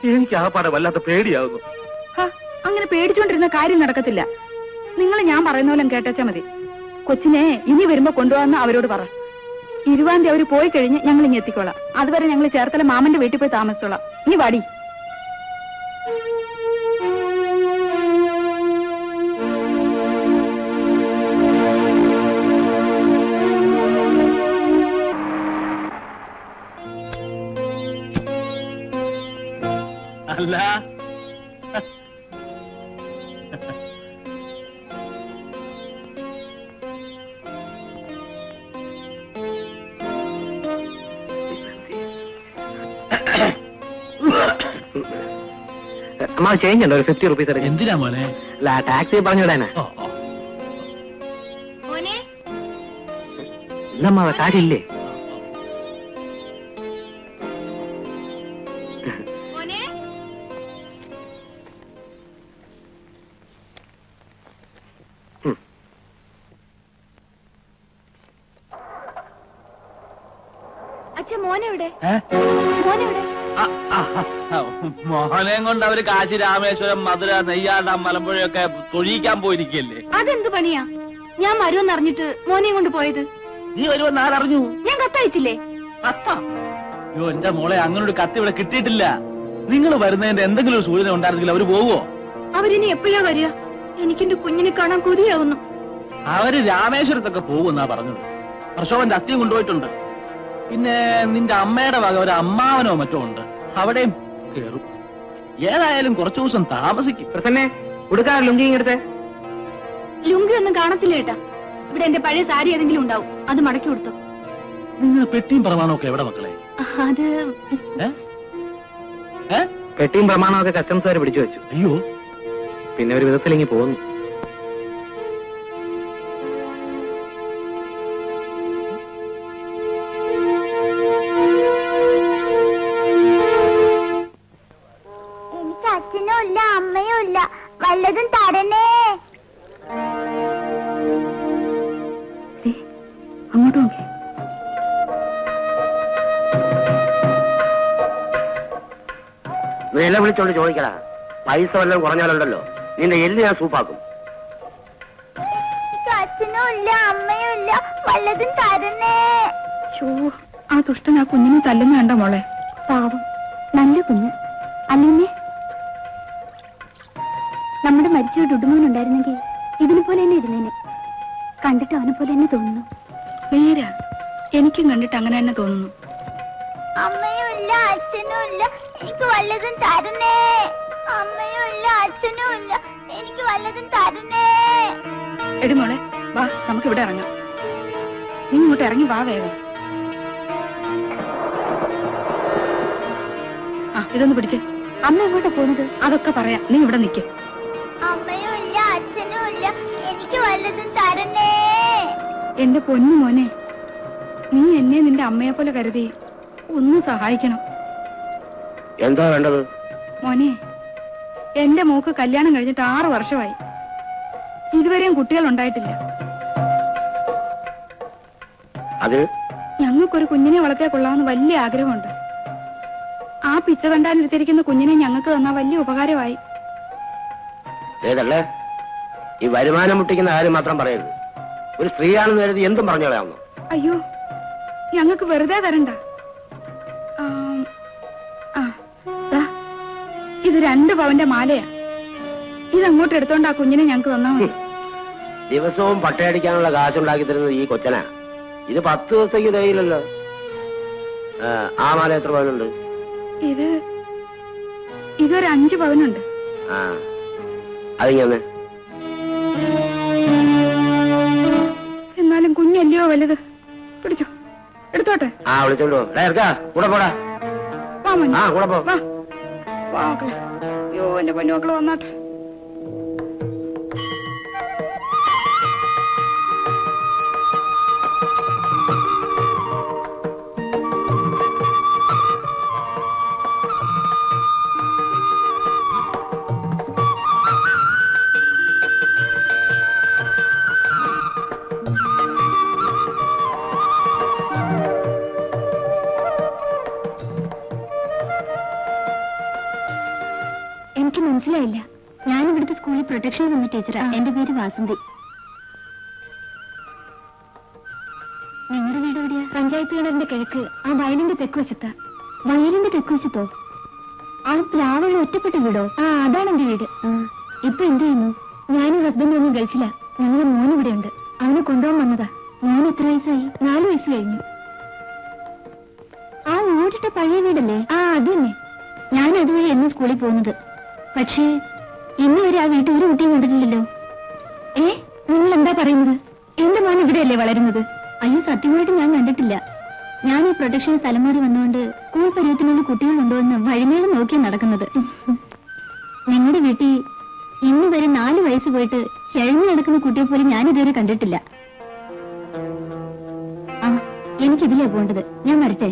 എനിക്ക് ആ പാടെ വല്ലാത്ത പേടിയാവുന്നു. അങ്ങനെ പേടിച്ചോണ്ടിരുന്ന കാര്യം നടക്കത്തില്ല. നിങ്ങൾ ഞാൻ പറയുന്ന പോലെ കേട്ടാച്ചാ മതി. കൊച്ചിനെ ഇനി വരുമ്പോ കൊണ്ടുപോകാന്ന് അവരോട് പറ. 20-ാം തീയതി അവര് പോയി കഴിഞ്ഞ് ഞങ്ങൾ ഇനി എത്തിക്കോളാം. അതുവരെ ഞങ്ങൾ ചേർത്തല മാമന്റെ വീട്ടിൽ പോയി താമസിച്ചോളാം. ഇനി വാടി. അല്ല അമ്മ ചേഞ്ച് ഉണ്ടോ? ഒരു 50 റുപ്പീസ്. എന്തിനാ മോനെ? അല്ല ടാക്സി പറഞ്ഞു വിടാനാ. ഇല്ലമ്മ കാര്യമില്ലേ? മോഹനെയും കൊണ്ട് അവര് കാശി, രാമേശ്വരം, മധുര, നെയ്യാണ്ട, മലമ്പുഴയൊക്കെ തൊഴിയിക്കാൻ പോയിരിക്കല്ലേ. അതെന്ത് പണിയാ? ഞാൻ വരുമെന്ന് അറിഞ്ഞിട്ട് മോനെയും കൊണ്ട് പോയത്. നീ വരുമെന്ന് ആരറിഞ്ഞു? ഞാൻ കത്തയച്ചില്ലേ? കത്താ? അയ്യോ എന്റെ മോളെ, അങ്ങനൊരു കത്ത് ഇവിടെ കിട്ടിയിട്ടില്ല. നിങ്ങൾ വരുന്നതിന്റെ എന്തെങ്കിലും ഒരു സൂചന ഉണ്ടായിരുന്നെങ്കിൽ അവര് പോവോ? അവരിനി എപ്പോഴാ വരിക? എനിക്കെന്റെ കുഞ്ഞിനെ കാണാൻ കൊതിയാവുന്നു. അവര് രാമേശ്വരത്തൊക്കെ പോകുമെന്നാ പറഞ്ഞത്. പ്രശോഭന്റെ അസ്ഥിയും കൊണ്ടുപോയിട്ടുണ്ട്. പിന്നെ നിന്റെ അമ്മയുടെ വക ഒരു അമ്മാവനോ മറ്റോ ഉണ്ട്, അവിടെയും കേറും. ഏതായാലും കുറച്ചു ദിവസം താമസിക്കും. തന്നെ കൊടുക്കാറ് ലുങ്കി ഇങ്ങടുത്തെ. ലുങ്കി ഒന്നും കാണത്തില്ല ഏട്ടാ. ഇവിടെ എന്റെ പഴയ സാരി ഏതെങ്കിലും ഉണ്ടാവും, അത് മടക്കി കൊടുത്തു. നിങ്ങൾ പെട്ടിയും പ്രമാണമൊക്കെ എവിടെ മക്കളെ? അത് പെട്ടിയും പ്രമാണമൊക്കെ കസ്റ്റംസുകാർ പിടിച്ചു വെച്ചു. അയ്യോ, പിന്നെ ഒരു വിധത്തിലെങ്കിൽ പോകുന്നു. എനിക്ക് അച്ഛനും ഇല്ല അമ്മയും ഇല്ല, വല്ലതും തരണേ. അങ്ങോട്ട് നോക്കി. വില വിളിച്ചോണ്ട് ചോദിക്കടാ. പൈസ വല്ലതും കുറഞ്ഞാലുണ്ടല്ലോ നിന്റെ എല്ല് ഞാൻ സൂപ്പാക്കും. അച്ഛനും ഇല്ല അമ്മയും ഇല്ല, വല്ലതും തരണേ. ആ ദുഷ്ടൻ ആ കുഞ്ഞിനെ തല്ലുന്ന കണ്ട മോളെ. പാവം, നല്ല കുഞ്ഞ് അല്ലേ? നമ്മുടെ മരിച്ച ഡുഡുമോനുണ്ടായിരുന്നെങ്കിൽ ഇതിനെ പോലെ തന്നെ ഇരുന്നേനെ. കണ്ടിട്ട് അവനെ പോലെ തന്നെ തോന്നുന്നു. നേരാ, എനിക്കും കണ്ടിട്ട് അങ്ങനെ തന്നെ തോന്നുന്നു. അമ്മയും ഇല്ല അച്ഛനും ഇല്ല, എനിക്ക് വല്ലതും തരണേ. അമ്മയും ഇല്ല അച്ഛനും ഇല്ല, എനിക്ക് വല്ലതും തരണേ. എടി മോളെ വാ, നമുക്ക് ഇവിടെ ഇറങ്ങാം. നീ ഇങ്ങോട്ട് ഇറങ്ങി വാ വേഗം. ഇതൊന്ന് പിടിച്ചേ. അമ്മ എങ്ങോട്ടാ പോകുന്നത്? അതൊക്കെ പറയാം, നീ ഇവിടെ നിൽക്ക്. അമ്മയും ഇല്ല അച്ഛനും ഇല്ല, എനിക്ക് വല്ലതും തരണേ. എന്റെ പൊന്നു മോനെ, നീ എന്നെ നിന്റെ അമ്മയെ പോലെ കരുതി ഒന്ന് സഹായിക്കണം. എന്താ വേണ്ടത്? മോനെ, എന്റെ മോക്ക് കല്യാണം കഴിഞ്ഞിട്ട് 6 വർഷമായി. ഇതുവരെയും കുട്ടികൾ ഉണ്ടായിട്ടില്ല. അത് ഞങ്ങൾക്കൊരു കുഞ്ഞിനെ വളർത്തിയാൽ കൊള്ളാമെന്ന് വലിയ ആഗ്രഹമുണ്ട്. ആ പിച്ച കണ്ടാനിരുത്തിരിക്കുന്ന കുഞ്ഞിനെ ഞങ്ങൾക്ക് തന്നാ വലിയ ഉപകാരമായി. ഏതല്ലേ ഈ വരുമാനം മുട്ടിക്കുന്ന കാര്യം മാത്രം പറയരുത്. ഒരു സ്ത്രീയാണെന്ന് കരുതി എന്തും പറഞ്ഞോളാവുന്നു. അയ്യോ, ഞങ്ങൾക്ക് വെറുതെ തരണ്ട. ഇത് 2 പവന്റെ മാലയാ. ഇതങ്ങോട്ട് എടുത്തോണ്ട് ആ കുഞ്ഞിനെ ഞങ്ങൾക്ക് തന്നാ മതി. ദിവസവും പട്ടയടിക്കാനുള്ള കാശുണ്ടാക്കി തരുന്നത് ഈ കൊച്ചനാ. ഇത് 10 ദിവസത്തേക്ക് തയ്യില്ലല്ലോ. ആ മാല എത്ര പവനുണ്ട്? ഇതൊരു 5 പവനുണ്ട്. അതിങ്ങനെ എന്നാലും കുഞ്ഞല്ലയോ വലുത്. പിടിച്ചോ, എടുത്തോട്ടെ. വിളിച്ചോണ്ടോ കൂടെ പോടാ. കൂടെ പോ. അയ്യോ, എന്റെ പൊന്നുമക്കള് വന്നാട്ടെ. എനിക്ക് മനസ്സിലായില്ല. ഞാൻ ഇവിടുത്തെ സ്കൂളിൽ പ്രൊട്ടക്ഷൻ വന്ന ടീച്ചറാ. എന്റെ പേര് വാസന്തി. നിങ്ങളുടെ വീട് എവിടെയാ? പഞ്ചായത്ത് കിണറിന്റെ കിഴക്ക്, ആ വയലിന്റെ തെക്കുവശത്താ. വയലിന്റെ തെക്കുവശത്തോ? ആ പ്ലാവുള്ള ഒറ്റപ്പെട്ട വീടോ? ആ, അതാണ് എന്റെ വീട്. ഇപ്പൊ എന്ത് ചെയ്യുന്നു? ഞാനും ഹസ്ബൻഡ് ഒന്ന് ഗൾഫിലാ. ഞങ്ങളുടെ മോൻ ഇവിടെ ഉണ്ട്. അവനെ കൊണ്ടുപോകാൻ വന്നതാ. മോൻ എത്ര വയസ്സായി? 4 വയസ്സ് കഴിഞ്ഞു. ആ ഓടിട്ട പഴയ വീടല്ലേ? ആ, അത് തന്നെ. ഞാൻ അതുവഴി എന്നും സ്കൂളിൽ പോകുന്നത്. പക്ഷേ ഇന്ന് വരെ ആ വീട്ടിൽ ഒരു കുട്ടിയും കണ്ടിട്ടില്ലല്ലോ. നിങ്ങൾ എന്താ പറയുന്നത്? എന്റെ മോൻ ഇവിടെയല്ലേ വളരുന്നത്? അയ്യോ, സത്യമായിട്ട് ഞാൻ കണ്ടിട്ടില്ല. ഞാൻ ഈ പ്രൊട്ടക്ഷൻ സ്ഥലം മാറി വന്നുകൊണ്ട് സ്കൂൾ പരുവത്തിനുള്ള കുട്ടികളുണ്ടോ എന്ന് വഴിമേളം നോക്കി നടക്കുന്നത്. നിങ്ങളുടെ വീട്ടിൽ ഇന്ന് വരെ 4 വയസ്സ് പോയിട്ട് കിഴങ്ങി നടക്കുന്ന കുട്ടിയെ പോലും ഞാനിതുവരെ കണ്ടിട്ടില്ല. ആ, എനിക്കിതിലേ പോകേണ്ടത്. ഞാൻ വരട്ടെ.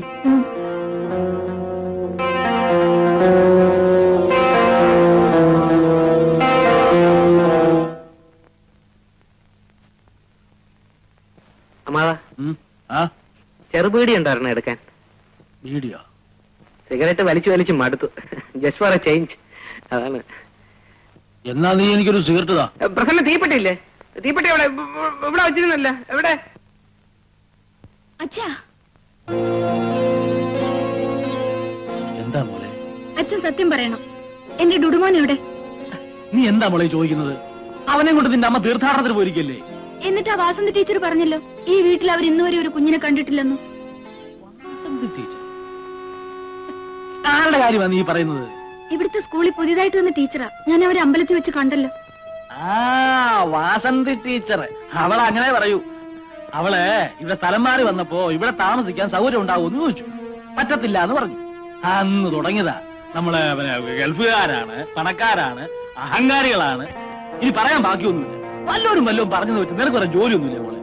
ചെറുപീടി ഉണ്ടായിരുന്നു എടുക്കാൻ. വീഡിയോ സിഗരറ്റ് വലിച്ചു മടുത്തു. Just for a change. അതാണ്. എന്നാ നീ എനിക്കൊരു സിഗരറ്റ് താ. പ്രസന്ന, തീപ്പെട്ടില്ലേ? തീപ്പെട്ടി ഇവിടെ വെച്ചിരുന്നല്ല. എവിടെ? അച്ഛാ, എന്താ മോളെ? അച്ഛൻ സത്യം പറയണം. എന്റെ ഡുഡുമോൻ എവിടെ? നീ എന്താ മോളെ ചോദിക്കുന്നത്? അവനെ കൊണ്ട് നിന്റെ അമ്മ തീർത്ഥാടനത്തിന് പോയിരിക്കല്ലേ? എന്നിട്ട് ആ വാസന്തി ടീച്ചർ പറഞ്ഞല്ലോ, ഈ വീട്ടിൽ അവർ ഇന്നുവരെ ഒരു കുഞ്ഞിനെ കണ്ടിട്ടില്ലെന്നു. ആരുടെ കാര്യമാണ് നീ പറയുന്നത്? ഇവിടുത്തെ സ്കൂളിൽ പുതിയതായിട്ട് വന്ന ടീച്ചറാ. ഞാൻ അവരെ അമ്പലത്തിൽ വെച്ച് കണ്ടല്ലോ. ആ, വാസന്തി ടീച്ചർ. അവളെ അങ്ങനെ പറയൂ. അവള് ഇവിടെ സ്ഥലം മാറി വന്നപ്പോ ഇവിടെ താമസിക്കാൻ സൗകര്യം ഉണ്ടാവുമെന്ന് ചോദിച്ചു. പറ്റത്തില്ല എന്ന് പറഞ്ഞു. അന്ന് തുടങ്ങിയതാ. നമ്മള് ഗൾഫുകാരാണ്, പണക്കാരാണ്, അഹങ്കാരികളാണ്. ഇനി പറയാൻ ബാക്കിയൊന്നുമില്ല. വല്ലോരും പറഞ്ഞെന്ന് വെച്ച് നിനക്ക് പറയാൻ ജോലിയൊന്നുമില്ല മോളെ.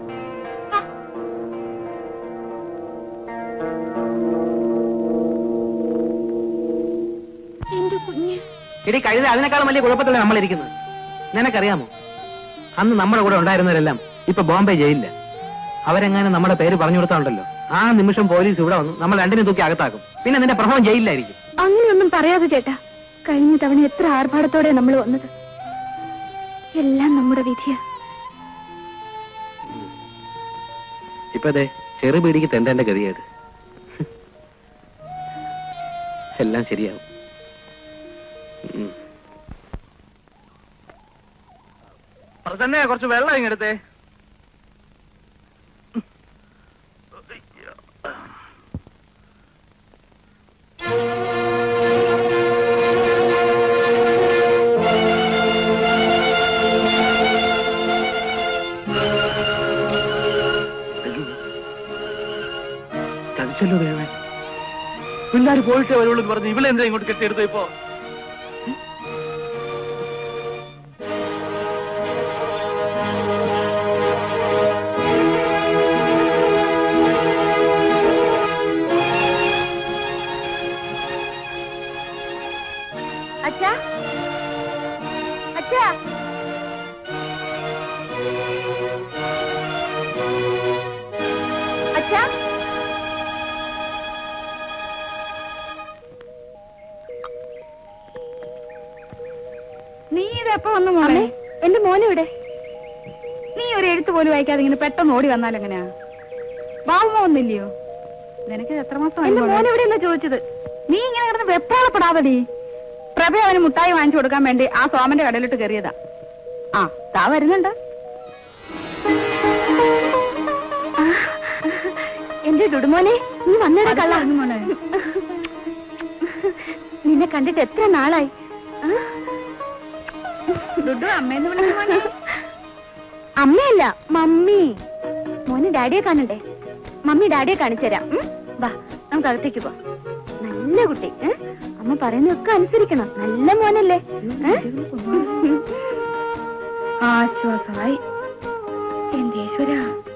എന്റെ കുഞ്ഞ് ഇടി കഴുത അതിനേക്കാളും വലിയ കുഴപ്പത്തിലാണ് നമ്മളിരിക്കുന്നത്. നിനക്കറിയാമോ, അന്ന് നമ്മുടെ കൂടെ ഉണ്ടായിരുന്നവരെല്ലാം ഇപ്പൊ ബോംബെ ജയിലില്ല. അവരെങ്ങനെ നമ്മുടെ പേര് പറഞ്ഞു കൊടുത്താണ്ടല്ലോ, ആ നിമിഷം പോലീസ് ഇവിടെ വന്നു നമ്മൾ രണ്ടിനെ തൂക്കി അകത്താക്കും. പിന്നെ നിന്റെ പ്രഭവം ജയിലിലായിരിക്കും. അങ്ങനെയൊന്നും പറയാതെ ചേട്ടാ. കഴിഞ്ഞ തവണ എത്ര ആർഭാടത്തോടെ നമ്മൾ വന്നത്. എല്ലാം നമ്മുടെ വിധിയാ. ഇപ്പതേ ചെറുപീടിക്ക് തെണ്ടേണ്ട ഗതിയേട്. എല്ലാം ശരിയാവും. തന്നെ കുറച്ച് വെള്ളം ഇങ്ങെടുത്തേ. ചതിച്ചല്ലോ ദേവൻ. പിള്ളേർ പോയിട്ടേ വരുള്ളൂ എന്ന് പറഞ്ഞു ഇവളെന്താ ഇങ്ങോട്ട് കെട്ടിയെടുത്ത ഇപ്പോ? അച്ഛാ, അച്ഛാ, അച്ഛാ, നീ ഇതെപ്പോ വന്നു മോളെ? എന്റെ മോനിവിടെ. നീ ഒരു എഴുത്ത് പോലും വായിക്കാതെ ഇങ്ങനെ പെട്ടെന്ന് ഓടി വന്നാൽ എങ്ങനെയാ? ബാബുമോ ഒന്നില്ലയോ? നിനക്ക് എത്ര മാസം? എന്റെ മോൻ എവിടെയെന്നാ ചോദിച്ചത്. നീ ഇങ്ങനെ കിടന്ന് വെപ്രാളപ്പെടാതടി. പ്രഭ അവന് മുട്ടായി വാങ്ങിച്ചു കൊടുക്കാൻ വേണ്ടി ആ സോമന്റെ കടയിലിട്ട് കയറിയതാ. ആ, താ വരുന്നുണ്ട്. എന്റെ ഡുഡുമോനെ, നീ വന്നേടാ കള്ള. മോനെ, നിന്നെ കണ്ടിട്ട് എത്ര നാളായി. ഡുഡു അമ്മയെന്ന് വിളിക്കുമോനെ? അമ്മയല്ല, മമ്മി. മോന് ഡാഡിയെ കാണണ്ടേ? മമ്മി ഡാഡിയെ കാണിച്ചു തരാം. വാ, നമുക്ക് അകത്തേക്ക് പോ. നല്ല കുട്ടി. അമ്മ പറയുന്നതൊക്കെ അനുസരിക്കണം. നല്ല മോനല്ലേ? ആശ്വാസമായി. എന്റെ ഈശ്വര.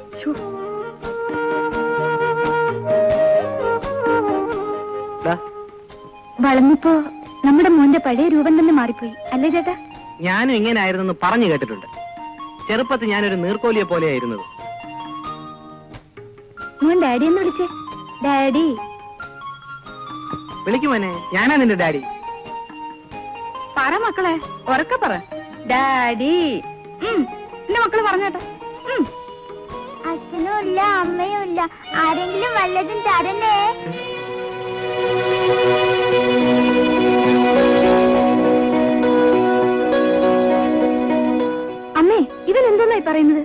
വളർന്നിപ്പോ നമ്മുടെ മോന്റെ പഴയ രൂപം തന്നെ മാറിപ്പോയി അല്ലേ ചേട്ടാ? ഞാനും ഇങ്ങനെ ആയിരുന്നെന്ന് പറഞ്ഞു കേട്ടിട്ടുണ്ട്. ചെറുപ്പത്തിൽ ഞാനൊരു നീർക്കോലിയെ പോലെയായിരുന്നത്. മോൻ ഡാഡി എന്ന് വിളിച്ചേ. ഡാഡി വിളിക്കുമോനെ, ഞാനാ നിന്റെ ഡാഡി. പറ മക്കളെ, ഉറക്കെ പറ. ഡാഡി. എന്റെ മക്കള് പറഞ്ഞേട്ടെ. അച്ഛനും ഇല്ല അമ്മയും ഇല്ല, ആരെങ്കിലും വല്ലതും തരണേ. അമ്മേ, ഇവനെന്തോന്നായി പറയുന്നത്?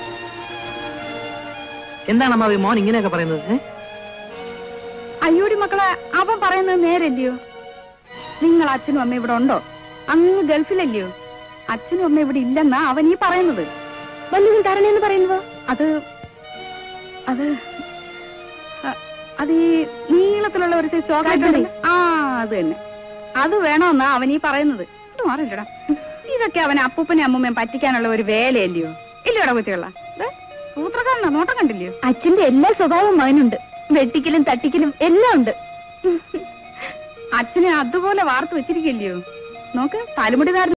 എന്താണ് അമ്മ മോൻ ഇങ്ങനെയൊക്കെ പറയുന്നത്? അയ്യോടി മക്കളെ, അവൻ പറയുന്നത് നേരല്ലയോ? നിങ്ങൾ അച്ഛനും അമ്മ ഇവിടെ ഉണ്ടോ? അങ്ങ് ഗൾഫിലല്ലയോ? അച്ഛനും അമ്മ ഇവിടെ ഇല്ലെന്നാ അവൻ ഈ പറയുന്നത്. വല്ലതും തരണേന്ന് പറയുന്നത്? അത് അത് അത് ഈ നീളത്തിലുള്ള ഒരു ചോക്ലേറ്റ്. ആ, അത് തന്നെ. അത് വേണമെന്നാ അവൻ ഈ പറയുന്നത്. മാറില്ലടാ, ഇതൊക്കെ അവൻ അപ്പൂപ്പനെ അമ്മൂമ്മയും പറ്റിക്കാനുള്ള ഒരു വേലയല്ലയോ? ഇല്ലയോടാ കുത്തിയുള്ള സൂത്രക്കാരനാ, നോട്ടം കണ്ടില്ലയോ? അച്ഛന്റെ എല്ലാ സ്വഭാവവും മകനുണ്ട്. വെട്ടിക്കലും തട്ടിക്കലും എല്ലാം ഉണ്ട്. അച്ഛനെ അതുപോലെ വാർത്തു വെച്ചിരിക്കല്ലയോ? നോക്ക്, തലമുടി